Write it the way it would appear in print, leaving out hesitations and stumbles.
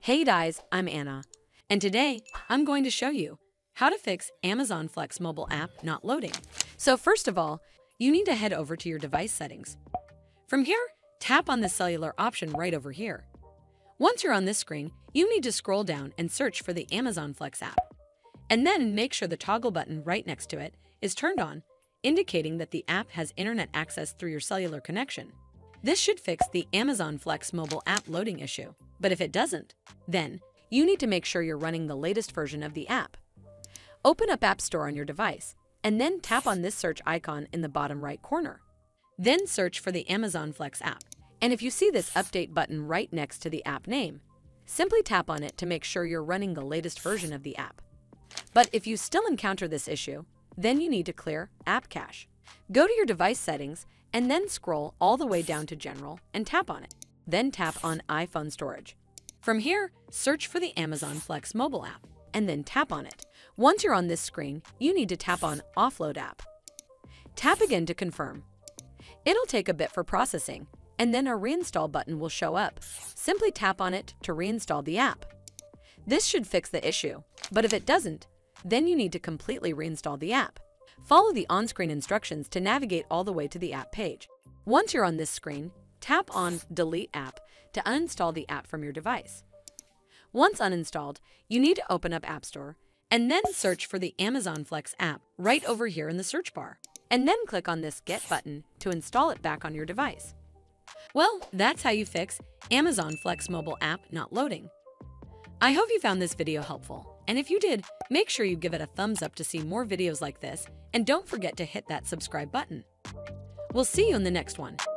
Hey guys, I'm Anna, and today I'm going to show you how to fix Amazon Flex mobile app not loading. So first of all, you need to head over to your device settings. From here, tap on the cellular option right over here. Once you're on this screen, you need to scroll down and search for the Amazon Flex app. And then make sure the toggle button right next to it is turned on, indicating that the app has internet access through your cellular connection. This should fix the Amazon Flex mobile app loading issue. But if it doesn't, then you need to make sure you're running the latest version of the app. Open up App Store on your device, and then tap on this search icon in the bottom right corner. Then search for the Amazon Flex app. And if you see this update button right next to the app name, simply tap on it to make sure you're running the latest version of the app. But if you still encounter this issue, then you need to clear App Cache. Go to your device settings and then scroll all the way down to General and tap on it. Then tap on iPhone storage. From here, search for the Amazon Flex mobile app and then tap on it. Once you're on this screen, you need to tap on Offload app. Tap again to confirm. It'll take a bit for processing, and then a reinstall button will show up. Simply tap on it to reinstall the app. This should fix the issue, but if it doesn't, then you need to completely reinstall the app. Follow the on-screen instructions to navigate all the way to the app page. Once you're on this screen, tap on Delete App to uninstall the app from your device. Once uninstalled, you need to open up App Store and then search for the Amazon Flex app right over here in the search bar, and then click on this Get button to install it back on your device. Well, that's how you fix Amazon Flex mobile app not loading. I hope you found this video helpful, and if you did, make sure you give it a thumbs up to see more videos like this, and don't forget to hit that subscribe button. We'll see you in the next one.